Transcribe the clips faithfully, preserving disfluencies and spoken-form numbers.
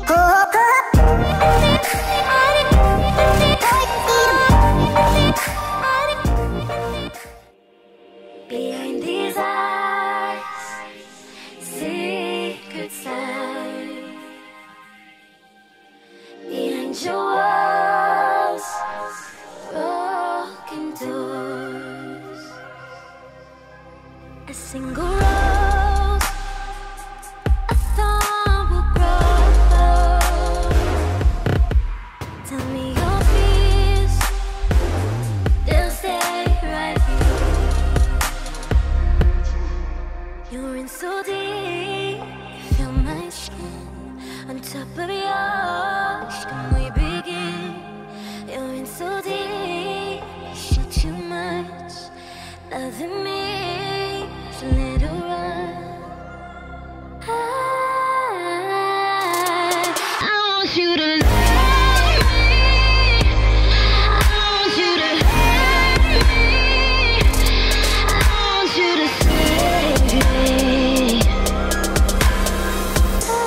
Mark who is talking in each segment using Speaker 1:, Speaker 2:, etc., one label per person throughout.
Speaker 1: Behind these eyes, secrets lie. Behind your walls, broken doors. A single rose, a thorn will grow. Tell me your fears, they'll stay right here. You're in so deep, you feel my skin on top of yours. Can we begin? You're in so deep, you shoot too much. Loving me is a little run. I, I want you to love me. I want you to hurt me. I want you to save me. I,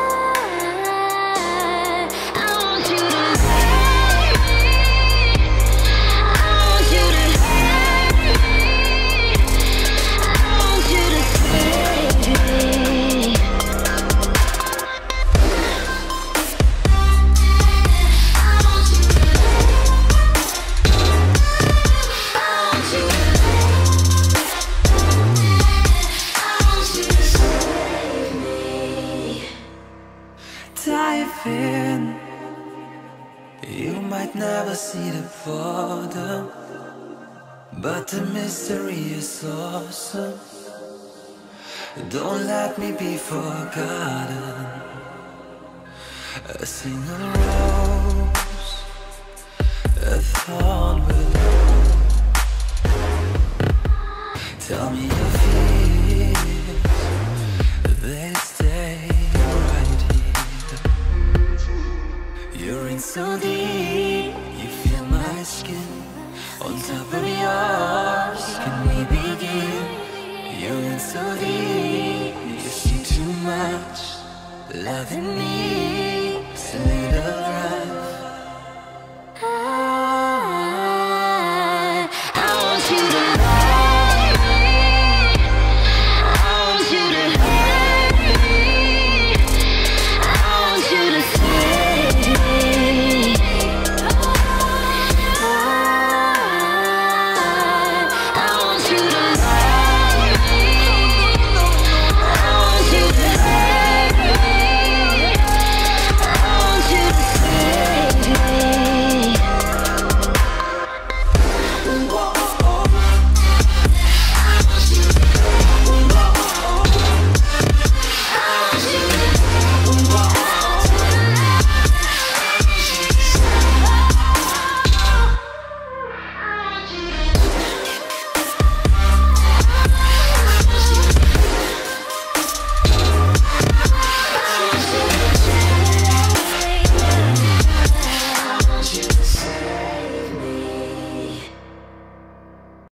Speaker 1: I want you to love me. I want you to hurt me. I want you to save me. I want you to, I want you to, I want you to save me.
Speaker 2: Dive in. You might never see the bottom, but the mystery is awesome. Don't let me be forgotten. A single rose, a thorn will grow. Tell me your fears, they stay right here. You're in so deep, you feel my skin on top of yours. Can we begin? You're in so deep, you see too much. Loving me is a little